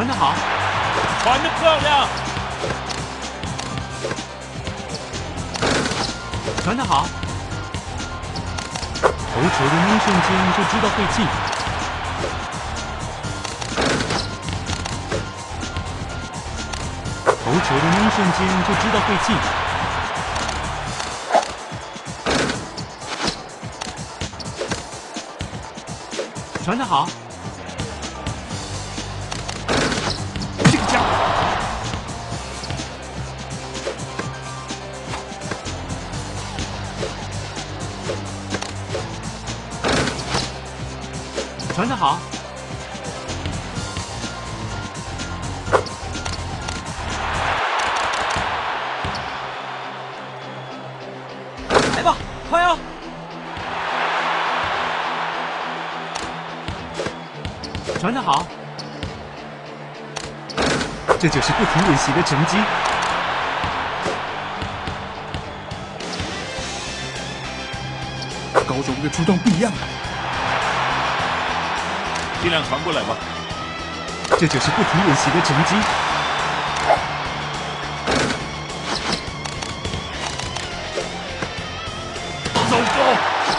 传得好， 传得漂亮， 传得好。投球的那一瞬间就知道会进。投球的那一瞬间就知道会进。传得好，这个家伙。传得好，来吧，快啊！传得好，这就是不停练习的成绩。 高中的出动不一样了， 尽量传过来吧。 这就是不停练习的成绩。 走高，